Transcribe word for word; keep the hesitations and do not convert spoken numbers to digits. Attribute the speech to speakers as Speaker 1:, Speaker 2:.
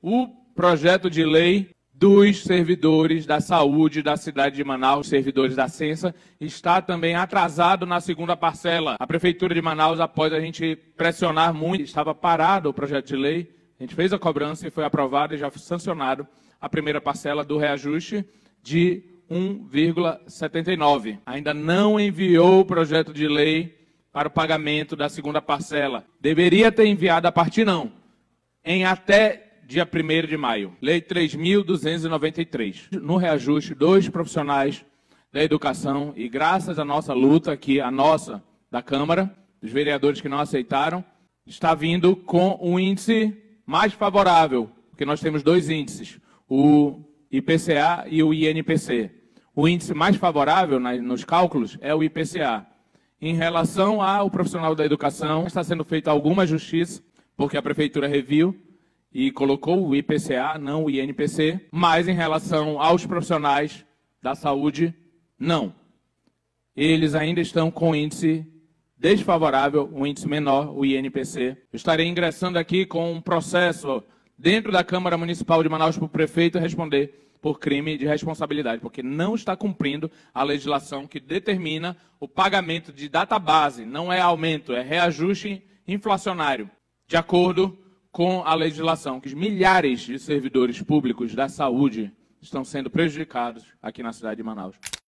Speaker 1: o projeto de lei dos servidores da saúde da cidade de Manaus, servidores da Censa, está também atrasado na segunda parcela. A Prefeitura de Manaus, após a gente pressionar muito, estava parado o projeto de lei, a gente fez a cobrança e foi aprovado e já foi sancionado a primeira parcela do reajuste de um vírgula setenta e nove. Ainda não enviou o projeto de lei para o pagamento da segunda parcela. Deveria ter enviado a partir não, em até dia primeiro de maio. Lei três mil duzentos e noventa e três. No reajuste, dois profissionais da educação, e graças à nossa luta aqui, a nossa, da Câmara, dos vereadores que não aceitaram, está vindo com um índice mais favorável, porque nós temos dois índices, o I P C A e o I N P C. O índice mais favorável nos cálculos é o I P C A. Em relação ao profissional da educação, está sendo feita alguma justiça, porque a Prefeitura reviu e colocou o I P C A, não o I N P C, mas em relação aos profissionais da saúde, não. Eles ainda estão com índice desfavorável, um índice menor, o I N P C. Eu estarei ingressando aqui com um processo dentro da Câmara Municipal de Manaus para o prefeito responder por crime de responsabilidade, porque não está cumprindo a legislação que determina o pagamento de database, não é aumento, é reajuste inflacionário, de acordo com a legislação, que os milhares de servidores públicos da saúde estão sendo prejudicados aqui na cidade de Manaus.